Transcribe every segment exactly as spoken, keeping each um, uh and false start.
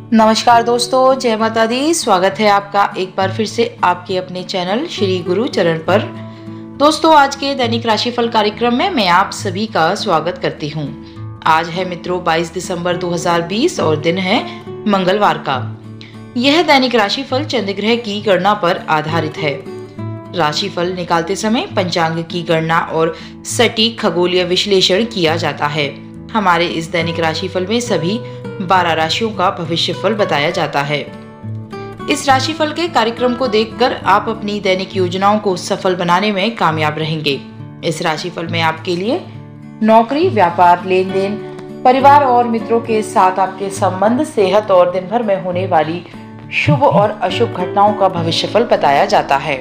नमस्कार दोस्तों, जय माता दी। स्वागत है आपका एक बार फिर से आपके अपने चैनल श्री गुरु चरण पर। दोस्तों, आज के दैनिक राशिफल कार्यक्रम में मैं आप सभी का स्वागत करती हूँ। आज है मित्रों बाईस दिसंबर दो हज़ार बीस और दिन है मंगलवार का। यह दैनिक राशिफल चंद्रग्रह की गणना पर आधारित है। राशिफल निकालते समय पंचांग की गणना और सटीक खगोलीय विश्लेषण किया जाता है। हमारे इस दैनिक राशिफल में सभी बारह राशियों का भविष्यफल बताया जाता है। इस राशिफल के कार्यक्रम को देखकर आप अपनी दैनिक योजनाओं को सफल बनाने में कामयाब रहेंगे। इस राशिफल में आपके लिए नौकरी, व्यापार, लेन देन, परिवार और मित्रों के साथ आपके संबंध, सेहत और दिन भर में होने वाली शुभ और अशुभ घटनाओं का भविष्यफल बताया जाता है।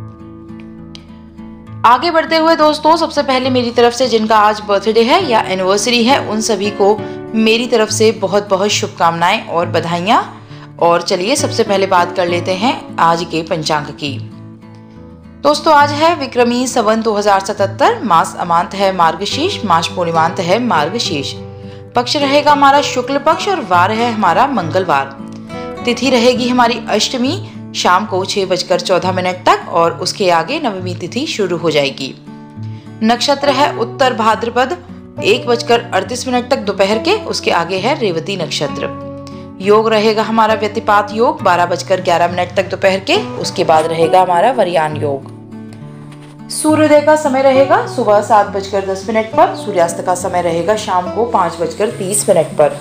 आगे बढ़ते हुए दोस्तों, सबसे पहले मेरी तरफ से जिनका आज बर्थडे है या एनिवर्सरी है, उन सभी को मेरी तरफ से बहुत बहुत शुभकामनाएं और बधाइयां। और चलिए सबसे पहले बात कर लेते हैं आज के पंचांग की। दोस्तों, आज है विक्रमी संवत दो हज़ार सतहत्तर, मास अमांत है मार्गशीर्ष, मास पूर्णिमांत है मार्गशीर्ष, पक्ष रहेगा हमारा शुक्ल पक्ष और वार है हमारा मंगलवार। तिथि रहेगी हमारी अष्टमी शाम को छह बजकर चौदह मिनट तक और उसके आगे नवमी तिथि शुरू हो जाएगी। नक्षत्र है उत्तर भाद्रपद एक बजकर अड़तीस मिनट तक दोपहर के, उसके आगे है रेवती नक्षत्र। योग रहेगा हमारा व्यतिपात योग बारह बजकर ग्यारह मिनट तक दोपहर के, उसके बाद रहेगा हमारा वरयान योग। सूर्योदय का समय रहेगा सुबह सात बजकर दस मिनट पर, सूर्यास्त का समय रहेगा शाम को पाँच बजकर तीस मिनट पर।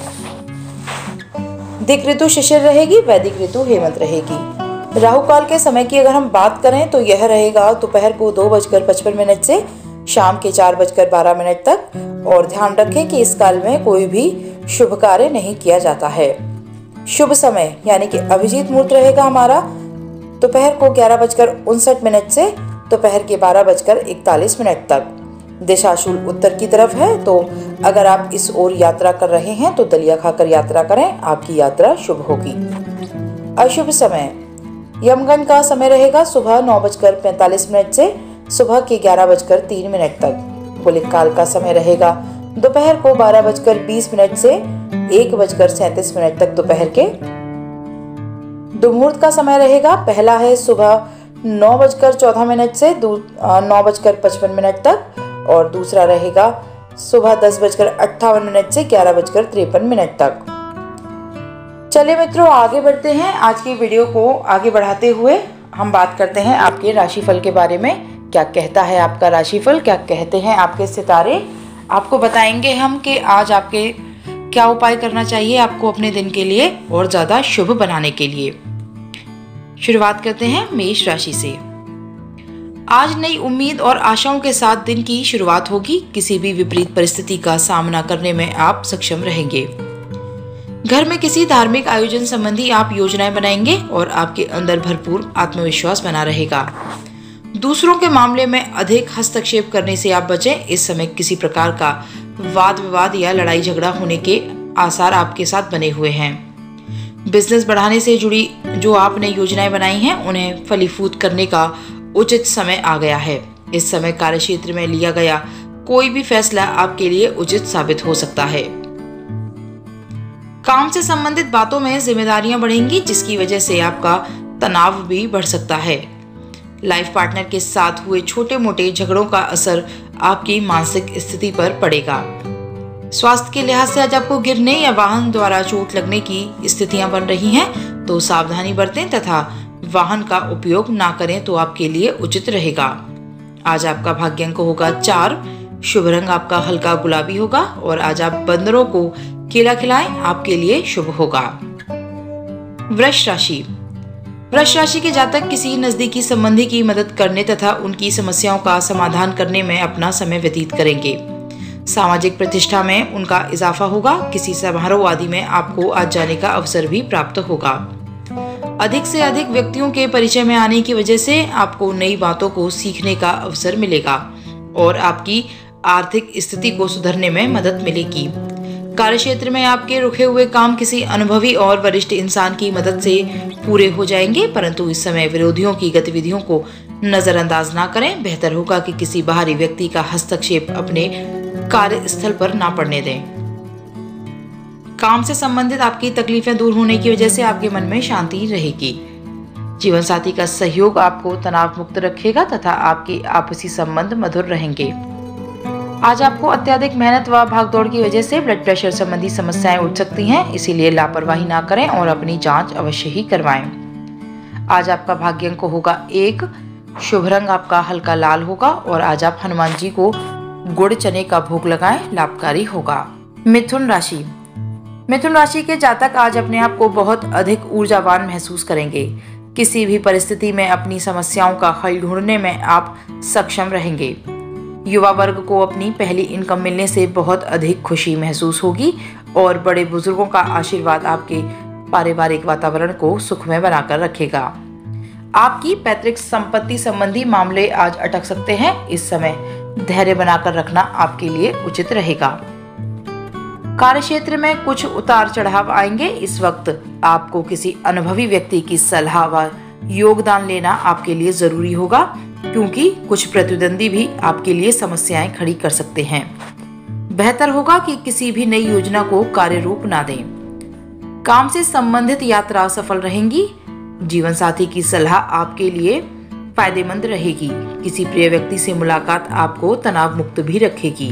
दिक ऋतु शिशिर रहेगी, वैदिक ऋतु हेमंत रहेगी। राहु काल के समय की अगर हम बात करें तो यह रहेगा दोपहर को दो बजकर पचपन मिनट से शाम के चार बजकर बारह मिनट तक। और ध्यान रखें कि इस काल में कोई भी शुभ कार्य नहीं किया जाता है। शुभ समय यानी कि अभिजीत मुहूर्त रहेगा हमारा दोपहर को ग्यारह बजकर उनसठ मिनट से दोपहर के बारह बजकर इकतालीस मिनट तक। दिशाशूल उत्तर की तरफ है, तो अगर आप इस ओर यात्रा कर रहे हैं तो दलिया खाकर यात्रा करें, आपकी यात्रा शुभ होगी। अशुभ समय यमगंड का समय रहेगा सुबह नौ बजकर पैंतालीस मिनट से सुबह के ग्यारह बजकर तीन मिनट तक। गुलिक काल का समय रहेगा दोपहर को बारह बजकर बीस मिनट से एक बजकर सैंतीस मिनट तक दोपहर के। दुमुहूर्त का समय रहेगा, पहला है सुबह नौ बजकर चौदह मिनट से नौ बजकर पचपन मिनट तक और दूसरा रहेगा सुबह दस बजकर अट्ठावन मिनट से ग्यारह बजकर तिरपन मिनट तक। चलिए मित्रों, आगे बढ़ते हैं। आज की वीडियो को आगे बढ़ाते हुए हम बात करते हैं आपके राशिफल के बारे में। क्या कहता है आपका राशिफल, क्या कहते हैं आपके सितारे, आपको बताएंगे हम कि आज आपके क्या उपाय करना चाहिए आपको अपने दिन के लिए और ज्यादा शुभ बनाने के लिए। शुरुआत करते हैं मेष राशि से। आज नई उम्मीद और आशाओं के साथ दिन की शुरुआत होगी। किसी भी विपरीत परिस्थिति का सामना करने में आप सक्षम रहेंगे। घर में किसी धार्मिक आयोजन संबंधी आप योजनाएं बनाएंगे और आपके अंदर भरपूर आत्मविश्वास बना रहेगा। दूसरों के मामले में अधिक हस्तक्षेप करने से आप बचें। इस समय किसी प्रकार का वाद विवाद या लड़ाई झगड़ा होने के आसार आपके साथ बने हुए हैं। बिजनेस बढ़ाने से जुड़ी जो आपने योजनाएं बनाई हैं उन्हें फलीभूत करने का उचित समय आ गया है। इस समय कार्यक्षेत्र में लिया गया कोई भी फैसला आपके लिए उचित साबित हो सकता है। काम से संबंधित बातों में जिम्मेदारियां बढ़ेंगी, जिसकी वजह से आपका तनाव भी बढ़ सकता है। लाइफ पार्टनर के साथ हुए छोटे मोटे झगड़ों का असर आपकी मानसिक स्थिति पर पड़ेगा। स्वास्थ्य के लिहाज से आज आपको गिरने या वाहन द्वारा चोट लगने की स्थितियां बन रही हैं, तो सावधानी बरतें तथा वाहन का उपयोग ना करें तो आपके लिए उचित रहेगा। आज आपका भाग्य अंक होगा चार, शुभ रंग आपका हल्का गुलाबी होगा और आज आप बंदरों को केला खिलाएं, आपके लिए शुभ होगा। वृष राशि। वृष राशि के जातक किसी नजदीकी संबंधी की मदद करने तथा उनकी समस्याओं का समाधान करने में अपना समय व्यतीत करेंगे। सामाजिक प्रतिष्ठा में उनका इजाफा होगा। किसी समारोह आदि में आपको आज जाने का अवसर भी प्राप्त होगा। अधिक से अधिक व्यक्तियों के परिचय में आने की वजह से आपको नई बातों को सीखने का अवसर मिलेगा और आपकी आर्थिक स्थिति को सुधरने में मदद मिलेगी। कार्यक्षेत्र में आपके रुके हुए काम किसी अनुभवी और वरिष्ठ इंसान की मदद से पूरे हो जाएंगे, परंतु इस समय विरोधियों की गतिविधियों को नजरअंदाज ना करें। बेहतर होगा कि किसी बाहरी व्यक्ति का हस्तक्षेप अपने कार्यस्थल पर ना पड़ने दें। काम से संबंधित आपकी तकलीफें दूर होने की वजह से आपके मन में शांति रहेगी। जीवन साथी का सहयोग आपको तनाव मुक्त रखेगा तथा आपके आपसी संबंध मधुर रहेंगे। आज आपको अत्यधिक मेहनत व भागदौड़ की वजह से ब्लड प्रेशर संबंधी समस्याएं उठ सकती हैं, इसीलिए लापरवाही ना करें और अपनी जांच अवश्य ही करवाएं। आज आपका भाग्य अंक होगा एक, शुभ रंग आपका हल्का लाल होगा और आज आप हनुमान जी को गुड़ चने का भोग लगाएं, लाभकारी होगा। मिथुन राशि। मिथुन राशि के जातक आज अपने आप को बहुत अधिक ऊर्जावान महसूस करेंगे। किसी भी परिस्थिति में अपनी समस्याओं का हल ढूंढने में आप सक्षम रहेंगे। युवा वर्ग को अपनी पहली इनकम मिलने से बहुत अधिक खुशी महसूस होगी और बड़े बुजुर्गों का आशीर्वाद आपके पारिवारिक वातावरण को सुखमय बनाकर रखेगा। आपकी पैतृक संपत्ति संबंधी मामले आज अटक सकते हैं। इस समय धैर्य बनाकर रखना आपके लिए उचित रहेगा। कार्य क्षेत्र में कुछ उतार चढ़ाव आएंगे। इस वक्त आपको किसी अनुभवी व्यक्ति की सलाह व योगदान लेना आपके लिए जरूरी होगा, क्योंकि कुछ प्रतिद्वंदी भी आपके लिए समस्याएं खड़ी कर सकते हैं। बेहतर होगा कि किसी भी नई योजना को कार्य रूप ना दें। काम से संबंधित यात्रा सफल रहेंगी। जीवन साथी की सलाह आपके लिए फायदेमंद रहेगी। किसी प्रिय व्यक्ति से मुलाकात आपको तनाव मुक्त भी रखेगी।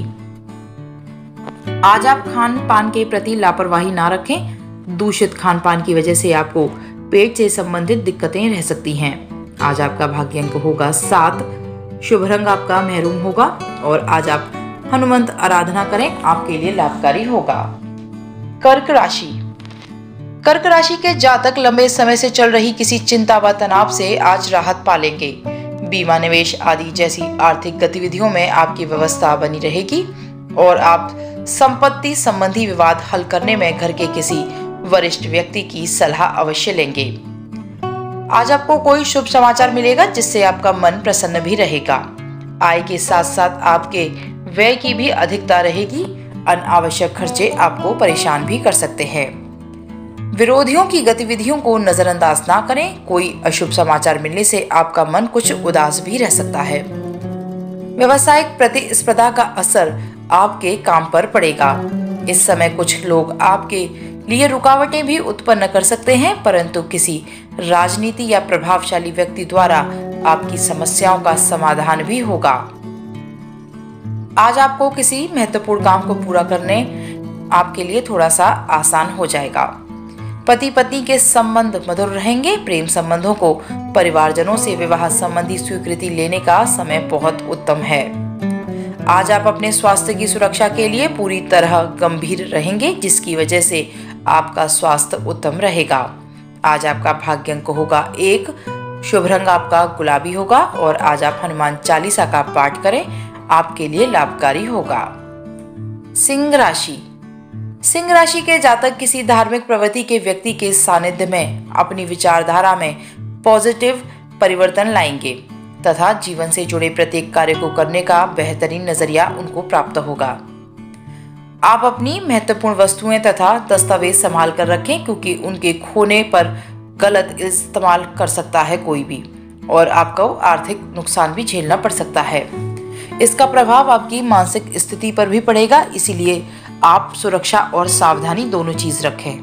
आज आप खान पान के प्रति लापरवाही ना रखें। दूषित खान पान की वजह से आपको पेट से संबंधित दिक्कतें रह सकती हैं। आज आपका भाग्य अंक होगा सात, शुभ रंग आपका मैरून होगा और आज आप हनुमंत आराधना करें, आपके लिए लाभकारी होगा। कर्क राशि। कर्क राशि के जातक लंबे समय से चल रही किसी चिंता व तनाव से आज राहत पालेंगे। बीमा, निवेश आदि जैसी आर्थिक गतिविधियों में आपकी व्यवस्था बनी रहेगी और आप संपत्ति संबंधी विवाद हल करने में घर के किसी वरिष्ठ व्यक्ति की सलाह अवश्य लेंगे। आज आपको कोई शुभ समाचार मिलेगा जिससे आपका मन प्रसन्न भी रहेगा। आय के साथ साथ आपके व्यय की भी अधिकता रहेगी। अनावश्यक खर्चे आपको परेशान भी कर सकते हैं। विरोधियों की गतिविधियों को नजरअंदाज ना करें। कोई अशुभ समाचार मिलने से आपका मन कुछ उदास भी रह सकता है। व्यावसायिक प्रतिस्पर्धा का असर आपके काम पर पड़ेगा। इस समय कुछ लोग आपके लिए रुकावटें भी उत्पन्न कर सकते हैं, परंतु किसी राजनीति या प्रभावशाली व्यक्ति द्वारा आपकी समस्याओं का समाधान भी होगा। आज आपको किसी महत्वपूर्ण काम को पूरा करने आपके लिए थोड़ा सा आसान हो जाएगा। पति पत्नी के संबंध मधुर रहेंगे। प्रेम संबंधों को परिवारजनों से विवाह संबंधी स्वीकृति लेने का समय बहुत उत्तम है। आज आप अपने स्वास्थ्य की सुरक्षा के लिए पूरी तरह गंभीर रहेंगे, जिसकी वजह से आपका स्वास्थ्य उत्तम रहेगा। आज आपका भाग्य अंक होगा एक, शुभ रंग आपका गुलाबी होगा और आज आप हनुमान चालीसा का पाठ करें, आपके लिए लाभकारी होगा। सिंह राशि। सिंह राशि के जातक किसी धार्मिक प्रवृत्ति के व्यक्ति के सानिध्य में अपनी विचारधारा में पॉजिटिव परिवर्तन लाएंगे तथा जीवन से जुड़े प्रत्येक कार्य को करने का बेहतरीन नजरिया उनको प्राप्त होगा। आप अपनी महत्वपूर्ण वस्तुएं तथा दस्तावेज संभाल कर रखें, क्योंकि उनके खोने पर गलत इस्तेमाल कर सकता है कोई भी और आपको आर्थिक नुकसान भी झेलना पड़ सकता है। इसका प्रभाव आपकी मानसिक स्थिति पर भी पड़ेगा, इसीलिए आप सुरक्षा और सावधानी दोनों चीज रखें।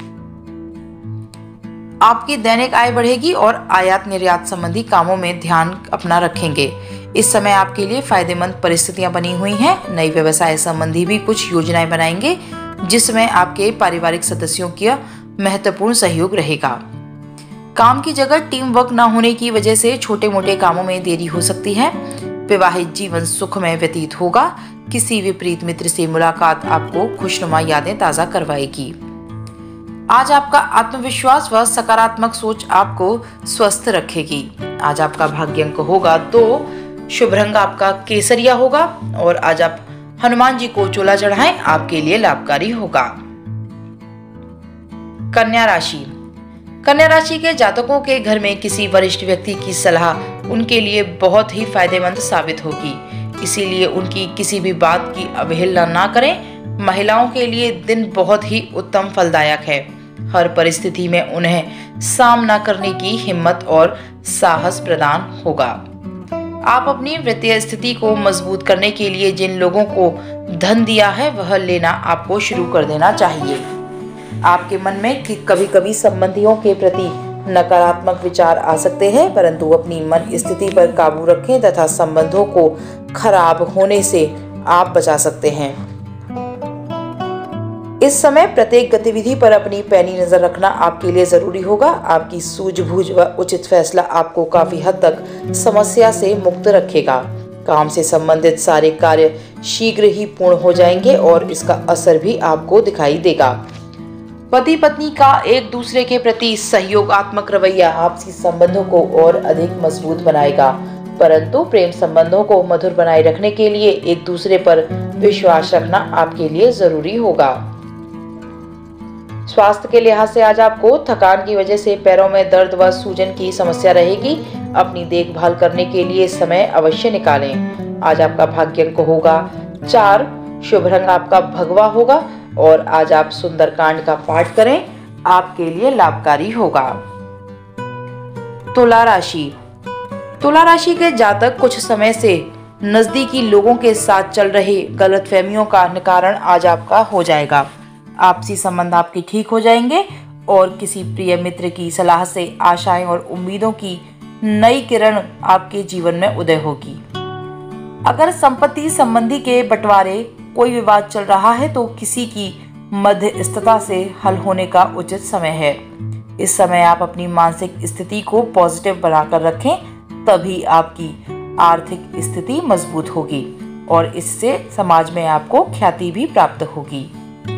आपकी दैनिक आय बढ़ेगी और आयात निर्यात संबंधी कामों में ध्यान अपना रखेंगे। इस समय आपके लिए फायदेमंद परिस्थितियां बनी हुई हैं। नई व्यवसाय संबंधी भी कुछ योजनाएं बनाएंगे, जिसमें आपके पारिवारिक सदस्यों का महत्वपूर्ण सहयोग रहेगा। काम की जगह टीम वर्क न होने की वजह से छोटे मोटे कामों में देरी हो सकती है। विवाहित जीवन सुखमय व्यतीत होगा। किसी विपरीत मित्र से मुलाकात आपको खुशनुमा यादें ताजा करवाएगी। आज आपका आत्मविश्वास व सकारात्मक सोच आपको स्वस्थ रखेगी। आज आपका भाग्य अंक होगा दो, शुभ रंग आपका केसरिया होगा और आज आप हनुमान जी को चोला चढ़ाएं, आपके लिए लाभकारी होगा। कन्या राशि। कन्या राशि के जातकों के घर में किसी वरिष्ठ व्यक्ति की सलाह उनके लिए बहुत ही फायदेमंद साबित होगी, इसीलिए उनकी किसी भी बात की अवहेलना ना करें। महिलाओं के लिए दिन बहुत ही उत्तम फलदायक है। हर परिस्थिति में उन्हें सामना करने की हिम्मत और साहस प्रदान होगा। आप अपनी वित्तीय स्थिति को मजबूत करने के लिए जिन लोगों को धन दिया है वह लेना आपको शुरू कर देना चाहिए। आपके मन में कि कभी कभी संबंधियों के प्रति नकारात्मक विचार आ सकते हैं, परंतु अपनी मन स्थिति पर काबू रखें तथा संबंधों को खराब होने से आप बचा सकते हैं। इस समय प्रत्येक गतिविधि पर अपनी पैनी नजर रखना आपके लिए जरूरी होगा। आपकी सूझबूझ व उचित फैसला आपको काफी हद तक समस्या से मुक्त रखेगा। काम से संबंधित सारे कार्य शीघ्र ही पूर्ण हो जाएंगे और इसका असर भी आपको दिखाई देगा। पति पत्नी का एक दूसरे के प्रति सहयोगात्मक रवैया आपसी संबंधों को और अधिक मजबूत बनाएगा, परंतु प्रेम संबंधों को मधुर बनाए रखने के लिए एक दूसरे पर विश्वास रखना आपके लिए जरूरी होगा। स्वास्थ्य के लिहाज से आज आपको थकान की वजह से पैरों में दर्द व सूजन की समस्या रहेगी। अपनी देखभाल करने के लिए समय अवश्य निकालें। आज आपका भाग्य अंक होगा चार, शुभ रंग आपका भगवा होगा और आज आप सुंदरकांड का पाठ करें, आपके लिए लाभकारी होगा। तुला राशि। तुला राशि के जातक कुछ समय से नजदीकी लोगों के साथ चल रहे गलतफहमियों का निवारण आज आपका हो जाएगा। आपसी संबंध आपके ठीक हो जाएंगे और किसी प्रिय मित्र की सलाह से आशाएं और उम्मीदों की नई किरण आपके जीवन में उदय होगी। अगर संपत्ति संबंधी के बंटवारे कोई विवाद चल रहा है तो किसी की मध्यस्थता से हल होने का उचित समय है। इस समय आप अपनी मानसिक स्थिति को पॉजिटिव बनाकर रखें, तभी आपकी आर्थिक स्थिति मजबूत होगी और इससे समाज में आपको ख्याति भी प्राप्त होगी।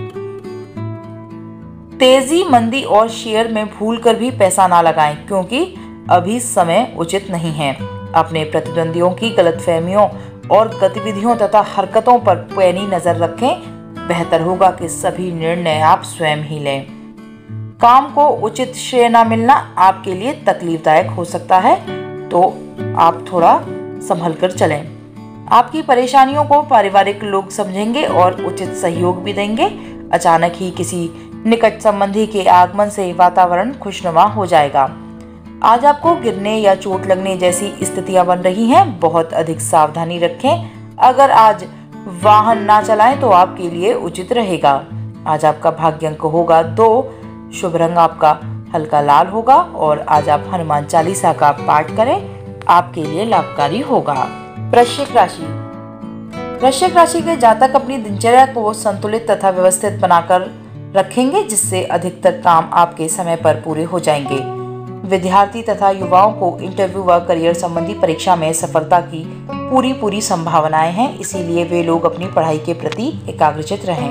तेजी, मंदी और शेयर में भूलकर भी पैसा ना लगाएं, क्योंकि अभी समय उचित नहीं है। अपने प्रतिद्वंदियों की गलतफहमियों और गतिविधियों तथा हरकतों पर पैनी नजर रखें। बेहतर होगा कि सभी निर्णय आप स्वयं ही लें। काम को उचित श्रेय न मिलना आपके लिए तकलीफदायक हो सकता है, तो आप थोड़ा संभल कर चलें। आपकी परेशानियों को पारिवारिक लोग समझेंगे और उचित सहयोग भी देंगे। अचानक ही किसी निकट संबंधी के आगमन से वातावरण खुशनुमा हो जाएगा। आज आपको गिरने या चोट लगने जैसी स्थितियां बन रही हैं, बहुत अधिक सावधानी रखें। अगर आज वाहन ना चलाएं तो आपके लिए उचित रहेगा। आज आपका भाग्य अंक होगा दो, शुभ रंग आपका हल्का लाल होगा और आज आप हनुमान चालीसा का पाठ करें, आपके लिए लाभकारी होगा। वृश्चिक राशि। वृश्चिक राशि के जातक अपनी दिनचर्या को संतुलित तथा व्यवस्थित बनाकर रखेंगे, जिससे अधिकतर काम आपके समय पर पूरे हो जाएंगे। विद्यार्थी तथा युवाओं को इंटरव्यू व करियर संबंधी परीक्षा में सफलता की पूरी पूरी संभावनाएं हैं, इसीलिए वे लोग अपनी पढ़ाई के प्रति एकाग्रचित रहें।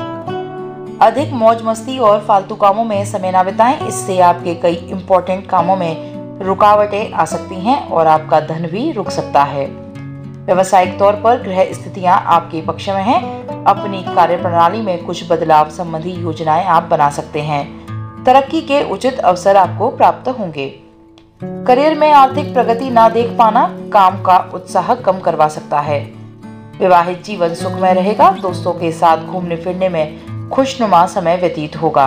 अधिक मौज मस्ती और फालतू कामों में समय न बिताएं, इससे आपके कई इम्पोर्टेंट कामों में रुकावटें आ सकती हैं और आपका धन भी रुक सकता है। व्यवसायिक तौर पर ग्रह स्थितियां आपके पक्ष में हैं। अपनी कार्यप्रणाली में कुछ बदलाव संबंधी योजनाएं आप बना सकते हैं। तरक्की के उचित अवसर आपको प्राप्त होंगे। करियर में आर्थिक प्रगति ना देख पाना काम का उत्साह कम करवा सकता है। विवाहित जीवन सुखमय रहेगा। दोस्तों के साथ घूमने फिरने में खुशनुमा समय व्यतीत होगा।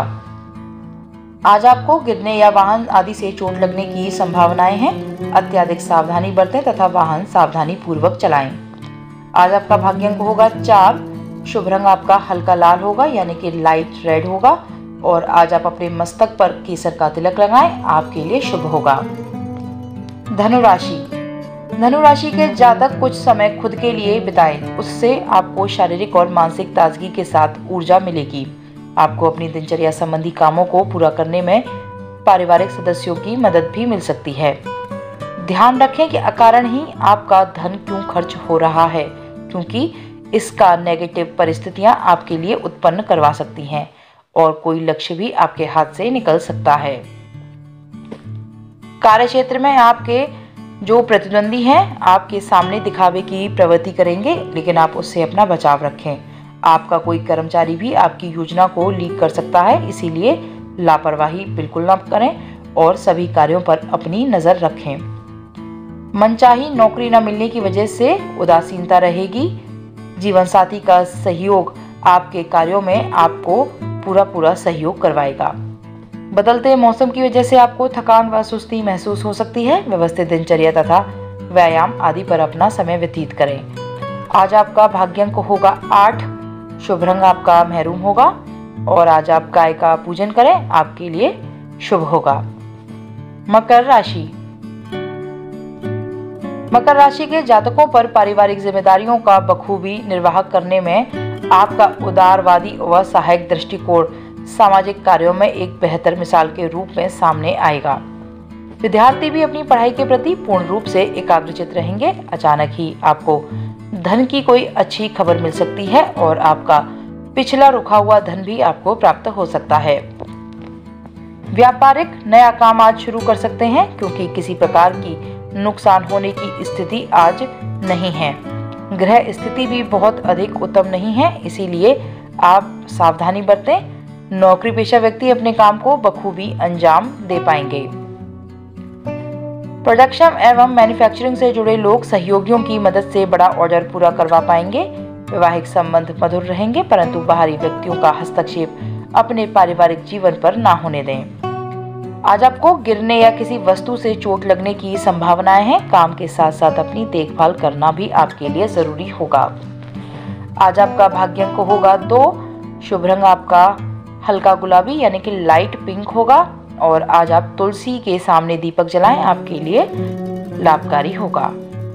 आज आपको गिरने या वाहन आदि से चोट लगने की संभावनाएं हैं। अत्यधिक सावधानी बरतें तथा वाहन सावधानी पूर्वक चलाएं। आज आपका भाग्य अंक होगा चार, शुभ रंग आपका हल्का लाल होगा यानी कि लाइट रेड होगा और आज आप अपने मस्तक पर केसर का तिलक लगाएं, आपके लिए शुभ होगा। धनु राशि। धनु राशि के जातक कुछ समय खुद के लिए बिताएं, उससे आपको शारीरिक और मानसिक ताजगी के साथ ऊर्जा मिलेगी। आपको अपनी दिनचर्या संबंधी कामों को पूरा करने में पारिवारिक सदस्यों की मदद भी मिल सकती है। ध्यान रखें कि अकारण ही आपका धन क्यों खर्च हो रहा है, क्योंकि इसका नेगेटिव परिस्थितियां आपके लिए उत्पन्न करवा सकती हैं और कोई लक्ष्य भी आपके हाथ से निकल सकता है। कार्यक्षेत्र में आपके जो प्रतिद्वंदी हैं आपके सामने दिखावे की प्रवृत्ति करेंगे, लेकिन आप उससे अपना बचाव रखें। आपका कोई कर्मचारी भी आपकी योजना को लीक कर सकता है, इसीलिए लापरवाही बिल्कुल न करें और सभी कार्यों पर अपनी नजर रखें। मनचाही नौकरी न मिलने की वजह से उदासीनता रहेगी। जीवन साथी का सहयोग आपके कार्यों में आपको पूरा पूरा सहयोग करवाएगा। बदलते मौसम की वजह से आपको थकान व सुस्ती महसूस हो सकती है। व्यवस्थित दिनचर्या तथा व्यायाम आदि पर अपना समय व्यतीत करें। आज आपका भाग्यांक होगा आठ, शुभ रंग आपका मैरून होगा और आज आप गाय का पूजन करें, आपके लिए शुभ होगा। मकर राशि। मकर राशि के जातकों पर पारिवारिक जिम्मेदारियों का बखूबी निर्वाह करने में आपका उदारवादी व सहायक दृष्टिकोण सामाजिक कार्यों में एक बेहतर मिसाल के रूप में सामने आएगा। विद्यार्थी भी अपनी पढ़ाई के प्रति पूर्ण रूप से एकाग्रचित रहेंगे। अचानक ही आपको धन की कोई अच्छी खबर मिल सकती है और आपका पिछला रुका हुआ धन भी आपको प्राप्त हो सकता है। व्यापारिक नया काम आज शुरू कर सकते हैं क्योंकि किसी प्रकार की नुकसान होने की स्थिति आज नहीं है। ग्रह स्थिति भी बहुत अधिक उत्तम नहीं है, इसीलिए आप सावधानी बरतें। नौकरी पेशा व्यक्ति अपने काम को बखूबी अंजाम दे पाएंगे। प्रोडक्शन एवं मैन्युफैक्चरिंग से जुड़े लोग सहयोगियों की मदद से बड़ा ऑर्डर पूरा करवा पाएंगे। वैवाहिक संबंध मधुर रहेंगे, परंतु बाहरी व्यक्तियों का हस्तक्षेप अपने पारिवारिक जीवन पर ना होने दें। आज आपको गिरने या किसी वस्तु से चोट लगने की संभावनाएं हैं। काम के साथ साथ अपनी देखभाल करना भी आपके लिए जरूरी होगा। आज आपका भाग्यांक होगा दो। शुभ रंग आपका हल्का गुलाबी यानी कि लाइट पिंक होगा और आज आप तुलसी के सामने दीपक जलाएं, आपके लिए लाभकारी होगा।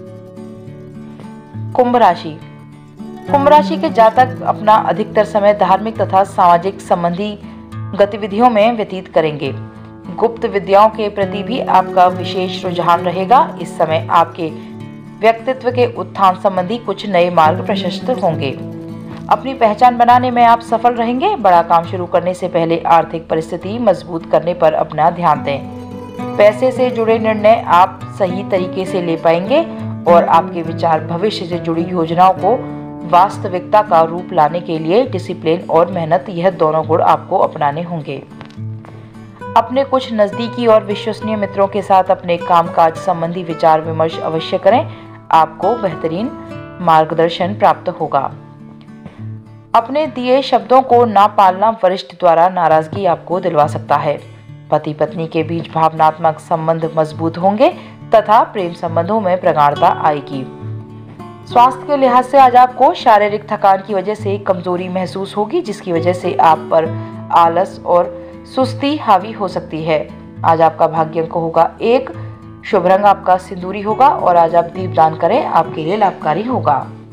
कुंभ राशि। कुंभ राशि के जातक अपना अधिकतर समय धार्मिक तथा सामाजिक संबंधी गतिविधियों में व्यतीत करेंगे। गुप्त विद्याओं के प्रति भी आपका विशेष रुझान रहेगा। इस समय आपके व्यक्तित्व के उत्थान संबंधी कुछ नए मार्ग प्रशस्त होंगे। अपनी पहचान बनाने में आप सफल रहेंगे। बड़ा काम शुरू करने से पहले आर्थिक परिस्थिति मजबूत करने पर अपना ध्यान दें। पैसे से जुड़े निर्णय आप सही तरीके से ले पाएंगे और आपके विचार भविष्य से जुड़ी योजनाओं को वास्तविकता का रूप लाने के लिए डिसिप्लिन और मेहनत, यह दोनों गुण आपको अपनाने होंगे। अपने कुछ नजदीकी और विश्वसनीय मित्रों के साथ अपने कामकाज संबंधी विचार विमर्श अवश्य करें, आपको बेहतरीन मार्गदर्शन प्राप्त होगा। अपने दिए शब्दों को ना पालना वरिष्ठ द्वारा नाराजगी आपको दिलवा सकता है। पति पत्नी के बीच भावनात्मक संबंध मजबूत होंगे तथा प्रेम संबंधों में प्रगाढ़ता आएगी। स्वास्थ्य के लिहाज से आज आपको शारीरिक थकान की वजह से कमजोरी महसूस होगी, जिसकी वजह से आप पर आलस और सुस्ती हावी हो सकती है। आज आपका भाग्यांक होगा एक। शुभ रंग आपका सिंदूरी होगा और आज आप दीपदान करें, आपके लिए लाभकारी होगा।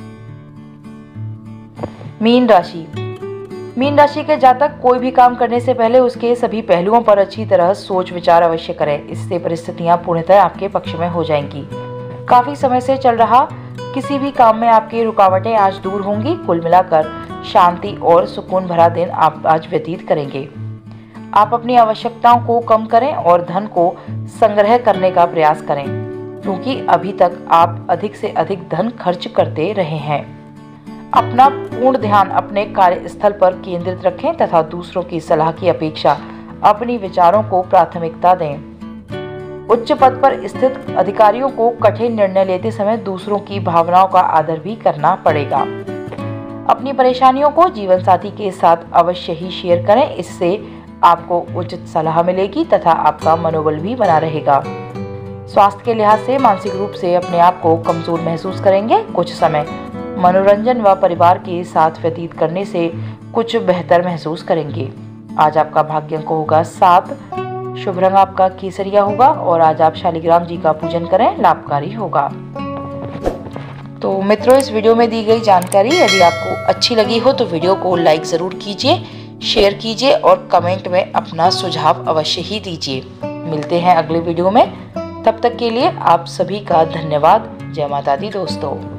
मीन राशि। मीन राशि के जातक कोई भी काम करने से पहले उसके सभी पहलुओं पर अच्छी तरह सोच विचार अवश्य करें। इससे परिस्थितियां पूर्णतः आपके पक्ष में हो जाएंगी। काफी समय से चल रहा किसी भी काम में आपकी रुकावटें आज दूर होंगी। कुल मिलाकर शांति और सुकून भरा दिन आप आज व्यतीत करेंगे। आप अपनी आवश्यकताओं को कम करें और धन को संग्रह करने का प्रयास करें, क्योंकि अभी तक आप अधिक से अधिक धन खर्च करते रहे हैं। अपना पूर्ण ध्यान अपने कार्यस्थल पर केंद्रित रखें तथा दूसरों की सलाह की अपेक्षा अपनी विचारों को प्राथमिकता दें। उच्च पद पर स्थित अधिकारियों को कठिन निर्णय लेते समय दूसरों की भावनाओं का आदर भी करना पड़ेगा। अपनी परेशानियों को जीवन साथी के साथ अवश्य ही शेयर करें, इससे आपको उचित सलाह मिलेगी तथा आपका मनोबल भी बना रहेगा। स्वास्थ्य के लिहाज से मानसिक रूप से अपने आप को कमजोर महसूस करेंगे। कुछ समय मनोरंजन व परिवार के साथ व्यतीत करने से कुछ बेहतर महसूस करेंगे। आज आपका भाग्यांक होगा सात। शुभ रंग आपका केसरिया होगा और आज आप शालिग्राम जी का पूजन करें, लाभकारी होगा। तो मित्रों, इस वीडियो में दी गई जानकारी यदि आपको अच्छी लगी हो तो वीडियो को लाइक जरूर कीजिए, शेयर कीजिए और कमेंट में अपना सुझाव अवश्य ही दीजिए। मिलते हैं अगले वीडियो में, तब तक के लिए आप सभी का धन्यवाद। जय माता दी दोस्तों।